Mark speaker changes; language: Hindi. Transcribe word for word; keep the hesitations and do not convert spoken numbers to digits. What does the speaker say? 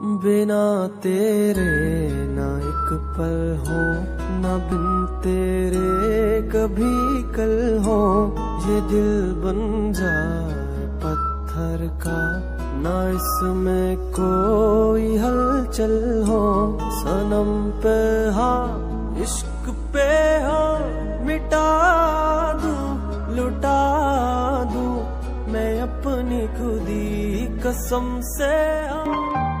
Speaker 1: बिना तेरे ना एक पल हो, ना बिन तेरे कभी कल हो। ये दिल बन जाए पत्थर का, ना इसमें कोई हलचल हो। सनम पे हाँ, इश्क पे हाँ, मिटा दूं, लुटा दूं मैं अपनी खुदी कसम से। हाँ